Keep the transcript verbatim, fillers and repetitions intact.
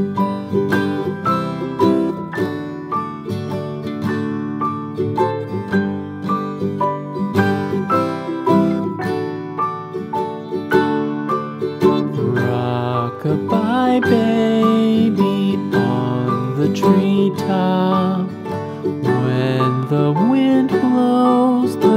Rock-a-bye baby on the treetop. When the wind blows, the